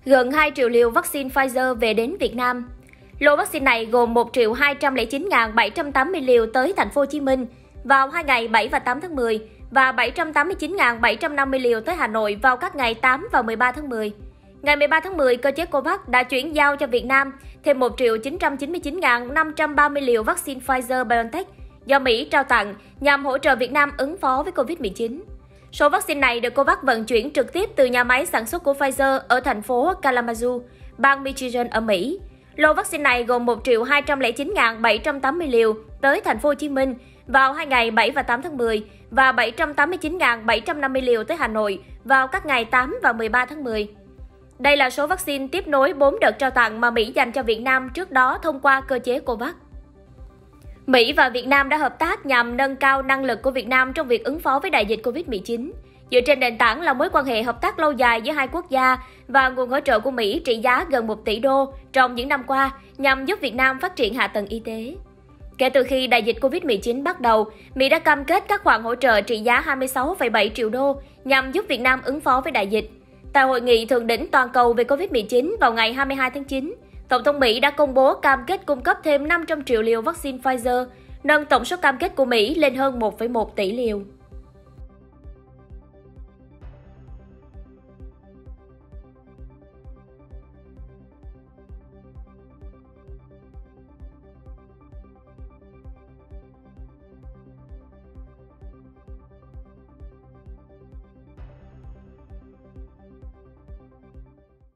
Gần 2 triệu liều vaccine Pfizer về đến Việt Nam. Lô vaccine này gồm 1.209.780 liều tới thành phố Hồ Chí Minh vào 2 ngày 7 và 8 tháng 10 và 789.750 liều tới Hà Nội vào các ngày 8 và 13 tháng 10. Ngày 13 tháng 10, cơ chế COVAX đã chuyển giao cho Việt Nam thêm 1.999.530 liều vaccine Pfizer-BioNTech do Mỹ trao tặng nhằm hỗ trợ Việt Nam ứng phó với Covid-19. Số vaccine này được COVAX vận chuyển trực tiếp từ nhà máy sản xuất của Pfizer ở thành phố Kalamazoo, bang Michigan ở Mỹ. Lô vaccine này gồm 1.209.780 liều tới thành phố Hồ Chí Minh vào 2 ngày 7 và 8 tháng 10 và 789.750 liều tới Hà Nội vào các ngày 8 và 13 tháng 10. Đây là số vaccine tiếp nối 4 đợt trao tặng mà Mỹ dành cho Việt Nam trước đó thông qua cơ chế COVAX. Mỹ và Việt Nam đã hợp tác nhằm nâng cao năng lực của Việt Nam trong việc ứng phó với đại dịch Covid-19. Dựa trên nền tảng là mối quan hệ hợp tác lâu dài giữa hai quốc gia và nguồn hỗ trợ của Mỹ trị giá gần 1 tỷ đô trong những năm qua nhằm giúp Việt Nam phát triển hạ tầng y tế. Kể từ khi đại dịch Covid-19 bắt đầu, Mỹ đã cam kết các khoản hỗ trợ trị giá 26,7 triệu đô nhằm giúp Việt Nam ứng phó với đại dịch. Tại hội nghị thượng đỉnh toàn cầu về Covid-19 vào ngày 22 tháng 9, Tổng thống Mỹ đã công bố cam kết cung cấp thêm 500 triệu liều vaccine Pfizer, nâng tổng số cam kết của Mỹ lên hơn 1,1 tỷ liều.